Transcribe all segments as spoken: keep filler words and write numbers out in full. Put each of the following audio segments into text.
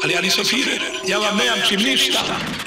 Ali ja nisam Führer, ja vam ne jamčim ništa.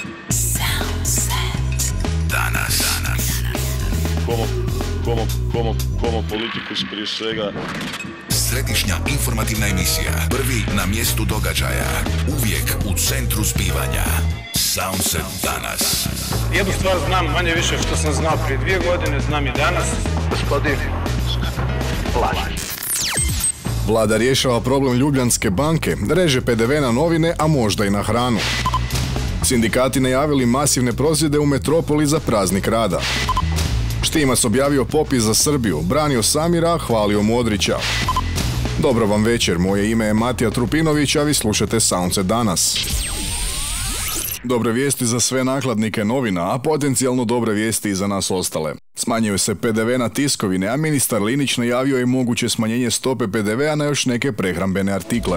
Danas. Komo, komo, komo, komo politikus prije svega. Središnja informativna emisija. Prvi na mjestu događaja. Uvijek u centru zbivanja. Soundset danas. Jednu stvar znam manje više što sam znao prije dvije godine, znam i danas. Gospodin Laž. Vlada rješava problem Ljubljanske banke, reže pe de ve na novine, a možda i na hranu. Sindikati najavili masivne prosvjede u metropoli za praznik rada. Štimac objavio popis za Srbiju, branio Samira, hvalio Modrića. Dobro vam večer, moje ime je Matija Trupinović, a vi slušate Soundset danas. Dobre vijesti za sve nakladnike novina, a potencijalno dobre vijesti i za nas ostale. Smanjuje se pe de ve na tiskovine, a ministar Linić najavio je moguće smanjenje stope pe de vea na još neke prehrambene artikle.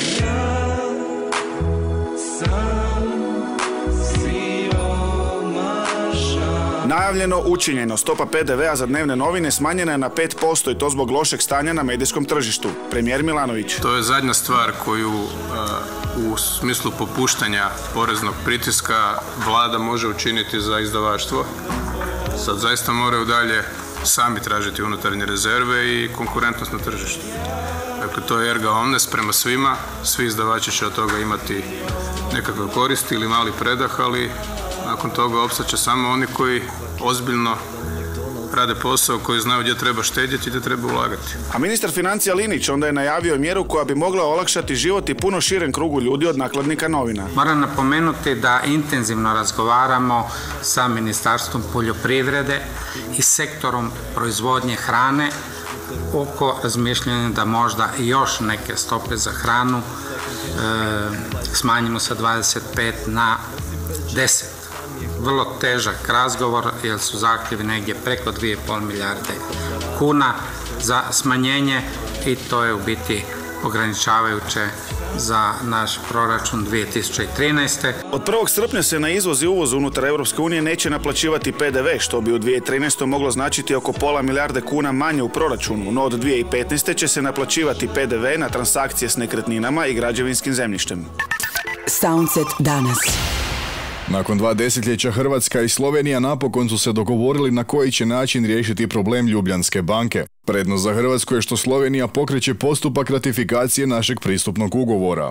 Najavljeno, učinjeno. Stopa pe de vea za dnevne novine smanjena je na pet posto i to zbog lošeg stanja na medijskom tržištu. Premijer Milanović. To je zadnja stvar koju uh, u smislu popuštanja poreznog pritiska vlada može učiniti za izdavaštvo. Sad zaista moraju dalje sami tražiti unutarnje rezerve i konkurentnost na tržištu. Dakle, to je erga omnes prema svima. Svi izdavači će od toga imati nekakve koristi ili mali predah, ali nakon toga opstaće samo oni koji ozbiljno rade posao, koji znaju gdje treba štedjeti i gdje treba ulagati. A ministar financija Linić onda je najavio mjeru koja bi mogla olakšati život i puno širem krugu ljudi od nakladnika novina. Moram napomenuti da intenzivno razgovaramo sa Ministarstvom poljoprivrede i sektorom proizvodnje hrane oko razmišljanja da možda još neke stope za hranu e, smanjimo sa dvadeset pet na deset. Vrlo težak razgovor jer su zahtjevi negdje preko dvije i pol milijarde kuna za smanjenje i to je u biti ograničavajuće za naš proračun dvije tisuće trinaeste. Od prvog srpnja se na izvoz i uvoz unutar Europske unije neće naplaćivati pe de ve, što bi u dvije tisuće trinaestoj moglo značiti oko pola milijarde kuna manje u proračunu, no od dvije tisuće petnaeste će se naplaćivati pe de ve na transakcije s nekretninama i građevinskim zemljištem. Soundset danas. Nakon dva desetljeća Hrvatska i Slovenija napokon su se dogovorili na koji će način riješiti problem Ljubljanske banke. Prednost za Hrvatsku je što Slovenija pokreće postupak ratifikacije našeg pristupnog ugovora.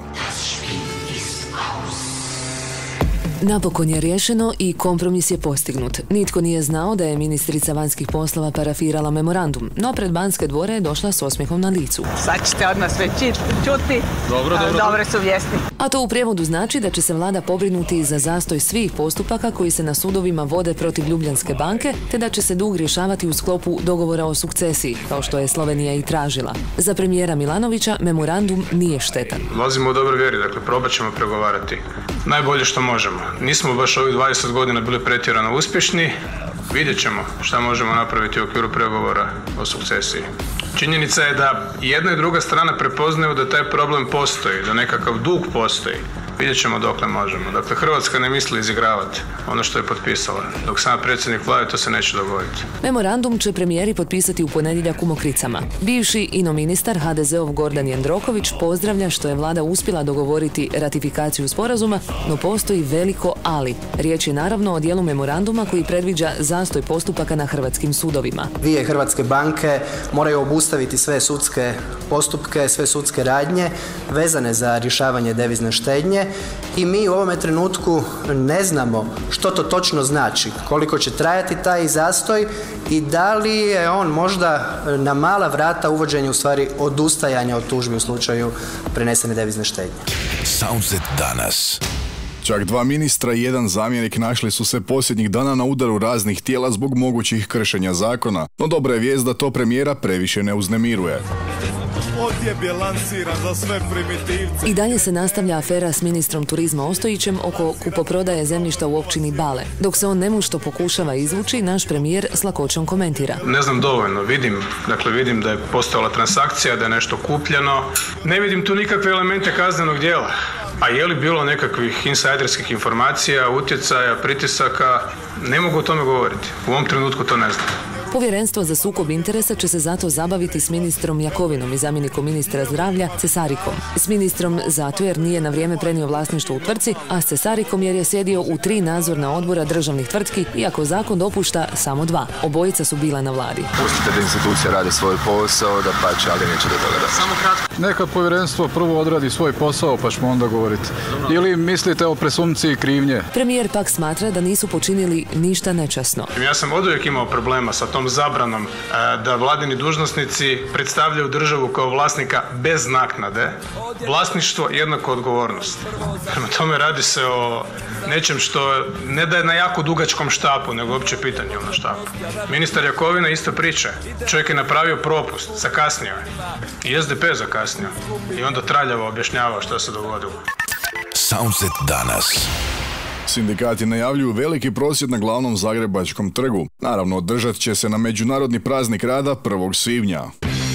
Napokon je riješeno i kompromis je postignut. Nitko nije znao da je ministrica vanjskih poslova parafirala memorandum, no pred Banske dvore je došla s osmijehom na licu. Sad ćete od nas već čuti. Dobro, dobro. Dobre su vijesti. A to u prijevodu znači da će se vlada pobrinuti za zastoj svih postupaka koji se na sudovima vode protiv Ljubljanske banke, te da će se dug rješavati u sklopu dogovora o sukcesiji, kao što je Slovenija i tražila. Za premijera Milanovića memorandum nije štetan. Ulazimo u dobroj vjeri, dakle probat ćemo pregovarati najbolje što možemo. Nismo baš ovih dvadeset godina bili pretjerano uspješni, vidjet ćemo šta možemo napraviti u okviru pregovora o sukcesiji. Činjenica je da jedna i druga strana prepoznaju da taj problem postoji, da nekakav dug postoji. Vidjet ćemo dokle možemo. Dakle, Hrvatska ne misli izigravati ono što je potpisala. Dok sam predsjednik vlade, to se neće dogoditi. Memorandum će premijeri potpisati u ponedjeljak u Mokricama. Bivši ino ministar ha de zeov Gordan Jandroković pozdravlja što je vlada uspjela dogovoriti ratifikaciju sporazuma, no postoji veliko ali. Riječ je naravno o dijelu memoranduma koji predviđa zastoj postupaka na hrvatskim sudovima. Dvije hrvatske banke moraju obustaviti sve sudske postupke, sve sudske radnje vezane za rješavanje devizne štednje i mi u ovome trenutku ne znamo što to točno znači, koliko će trajati taj zastoj i da li je on možda na mala vrata uvođenje u stvari odustajanja od tužbi u slučaju prenesene devizne štednje. Soundset danas. Čak dva ministra i jedan zamjenik našli su se posljednjih dana na udaru raznih tijela zbog mogućih kršenja zakona, no dobra je vijest da to premijera previše ne uznemiruje. I dalje se nastavlja afera s ministrom turizma Ostojićem oko kupoprodaje zemljišta u općini Bale. Dok se on nemušto pokušava izvući, naš premijer s lakoćom komentira. Ne znam dovoljno, vidim, dakle vidim da je postojala transakcija, da je nešto kupljeno. Ne vidim tu nikakve elemente kaznenog djela. A je li bilo nekakvih insajderskih informacija, utjecaja, pritisaka, ne mogu o tome govoriti. U ovom trenutku to ne znam. Povjerenstvo za sukob interesa će se zato zabaviti s ministrom Jakovinom i zamjenikom ministra zdravlja Cesarikom. S ministrom zato jer nije na vrijeme prenio vlasništvo u tvrtci, a s Cesarikom jer je sjedio u tri nadzorna odbora državnih tvrtki, iako zakon dopušta samo dva. Obojica su bila na vladi. Pustite da institucija radi svoj posao, da pače, ali neće do toga da. Samo kratko. Neka povjerenstvo prvo odradi svoj posao, pa ćemo onda govoriti. Ili mislite o presumpciji krivnje? Premijer pak smatra da nisu počinili ništa nečasno. Ja sam oduvijek imao problema sa tom zabranom da vladini dužnosnici predstavljaju državu kao vlasnika bez naknade. Vlasništvo jednako odgovornost. Prema tome radi se o nečem što ne da je na jako dugačkom štapu, nego uopće pitanje na štapu. Ministar Jakovina isto priča. Čovjek je napravio propust, zakasnio je. I es de pe zakasnio. I onda traljavo objašnjava što se dogodilo. Soundset danas. Sindikati najavljuju veliki prosvjed na glavnom zagrebačkom trgu. Naravno, održat će se na Međunarodni praznik rada prvog svibnja.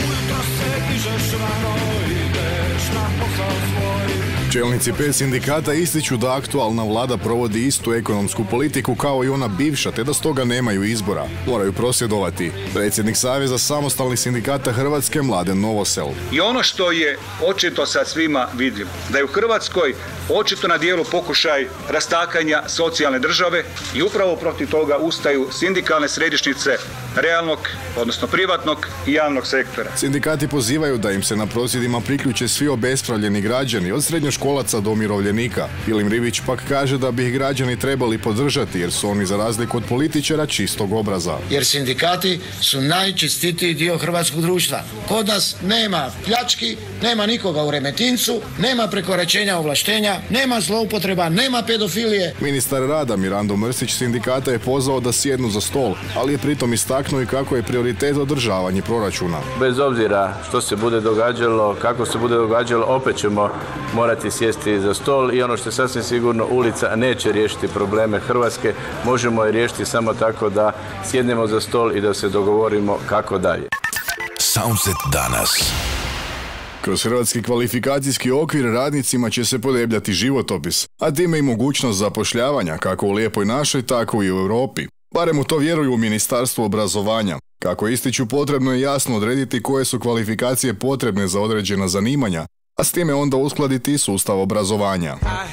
Čelnici pet sindikata ističu da aktualna vlada provodi istu ekonomsku politiku kao i ona bivša, te da stoga nemaju izbora. Moraju prosvjedovati. Predsjednik Saveza samostalnih sindikata Hrvatske Mladen Novosel. I ono što je očito sad svima vidljivo, da je u Hrvatskoj očito na dijelu pokušaj rastakanja socijalne države i upravo protiv toga ustaju sindikalne središnjice realnog, odnosno privatnog i javnog sektora. Sindikati pozivaju da im se na prosvjedima priključe svi obespravljeni građani, od srednjoškolaca do umirovljenika. Ilim Ribić pak kaže da bi ih građani trebali podržati jer su oni za razliku od političara čistog obraza. Jer sindikati su najčestitiji dio hrvatskog društva. Kod nas nema pljački, nema nikoga u Remetincu, nema prekoračenja ovlaštenja, nema zloupotreba, nema pedofilije. Ministar rada Mirando Mrsić sindikata je pozvao da sjednu za stol, ali je pritom istaknuo i kako je prioritet održavanje proračuna. Bez obzira što se bude događalo, kako se bude događalo, opet ćemo morati sjesti za stol i ono što je sasvim sigurno, ulica neće riješiti probleme Hrvatske, možemo je riješiti samo tako da sjednemo za stol i da se dogovorimo kako dalje. Soundset danas. Kroz hrvatski kvalifikacijski okvir radnicima će se podebljati životopis, a time i mogućnost zapošljavanja kako u lijepoj našoj, tako i u Europi. Barem u to vjeruju u Ministarstvu obrazovanja. Kako ističu, potrebno je jasno odrediti koje su kvalifikacije potrebne za određena zanimanja, a s time onda uskladiti i sustav obrazovanja.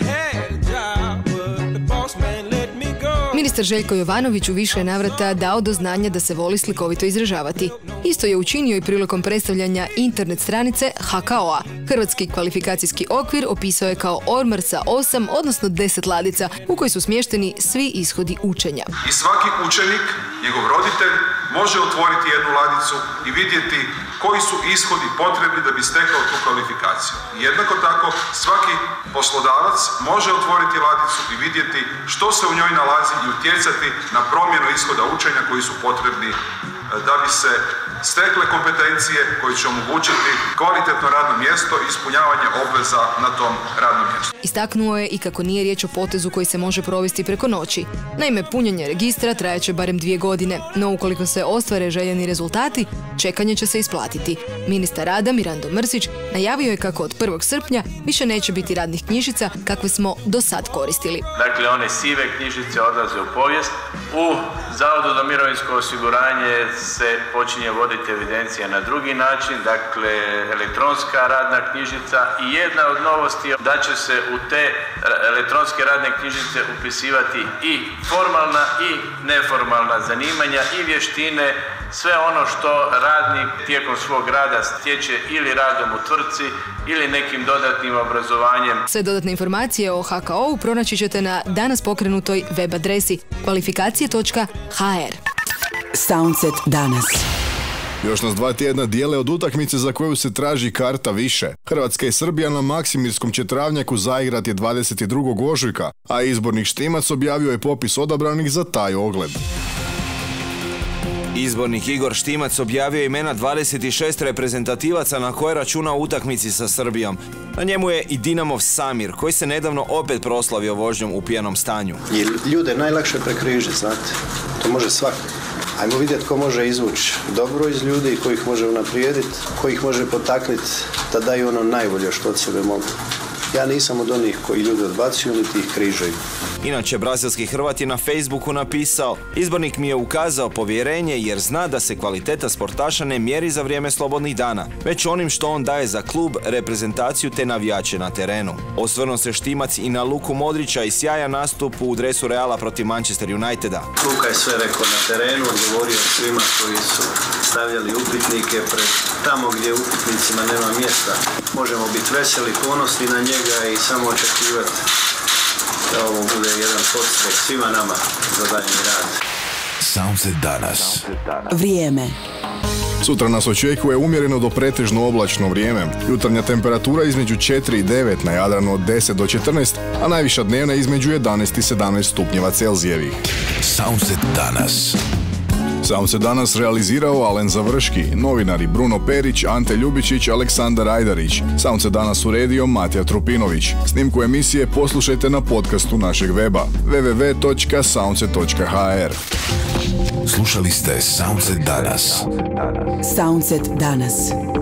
Ministar Željko Jovanović u više navrata dao do znanja da se voli slikovito izražavati. Isto je učinio i prilikom predstavljanja internet stranice ha ka o a. Hrvatski kvalifikacijski okvir opisao je kao ormar sa osam, odnosno deset ladica, u koji su smješteni svi ishodi učenja. I svaki učenik, njegov roditelj, može otvoriti jednu ladicu i vidjeti koji su ishodi potrebni da bi stekao tu kvalifikaciju. Jednako tako, svaki poslodavac može otvoriti ladicu i vidjeti što se u njoj nalazi i utjecati na promjenu ishoda učenja koji su potrebni da bi se stekle kompetencije koje će omogućiti kvalitetno radno mjesto i ispunjavanje obveza na tom radnom mjestu. Istaknuo je i kako nije riječ o potezu koji se može provesti preko noći. Naime, punjenje registra trajaće barem dvije godine, no ukoliko se ostvare željeni rezultati, čekanje će se isplatiti. Ministar rada Mirando Mrsić najavio je kako od prvog srpnja više neće biti radnih knjižica kakve smo do sad koristili. Dakle, one sive knjižice odlaze u povijest. U Zavodu za mirovinsko osiguranje se počinje voditi evidencija na drugi način, dakle elektronska radna knjižica, i jedna od novosti je da će se u te elektronske radne knjižice upisivati i formalna i neformalna zanimanja i vještine, sve ono što radnik tijekom svog rada stječe ili radom u tvrtci ili nekim dodatnim obrazovanjem. Sve dodatne informacije o ha ka o u pronaći ćete na danas pokrenutoj web adresi kvalifikacije točka ha er. Soundset danas. Još nas dva tjedna dijele od utakmice za koju se traži karta više. Hrvatska i Srbija na Maksimirskom će travnjaku zaigrat je dvadeset drugog ožujka, a izbornik Štimac objavio je popis odabranih za taj ogled. Izbornik Igor Štimac objavio je imena dvadeset šest reprezentativaca na koje računa u utakmici sa Srbijom. Na njemu je i Dinamov Samir, koji se nedavno opet proslavio vožnjom u pijanom stanju. I ljude najlakše prekrižiti, znate. To može svako. Ajmo vidjeti ko može izvući dobro iz ljudi, ko ih može unaprijediti, ko ih može potaknuti da daju ono najbolje što od sebe mogu. Ja nisam od onih koji ljudi odbacuju, niti ih križaju. Inače, brazilski Hrvat je na Facebooku napisao: izbornik mi je ukazao povjerenje jer zna da se kvaliteta sportaša ne mjeri za vrijeme slobodnih dana, već onim što on daje za klub, reprezentaciju te navijače na terenu. Osvrnuo se Štimac i na Luku Modrića i sjajan nastup u dresu Reala protiv Manchester Uniteda. Luka je sve rekao na terenu, govorio svima koji su stavljali upitnike pred tamo gdje upitnicima nema mjesta. Možemo biti veseli, ponosni na njega i samo očekivati da ovo bude jedan podstrek svima nama za daljnji rad. Sunset danas. Vrijeme. Sutra nas očekuje umjereno do pretežno oblačno vrijeme. Jutarnja temperatura između četiri i devet, na Jadranu od deset do četrnaest, a najviša dnevna između jedanaest i sedamnaest stupnjeva Celzijevih. Sunset danas. Sunset danas realizirao Alen Završki, novinari Bruno Perić, Ante Ljubičić, Aleksandar Ajdarić. Sunset danas uredio Matija Trupinović. Snimku emisije poslušajte na podcastu našeg weba w w w točka sunset točka h r. Slušali ste Sunset danas. Sunset danas.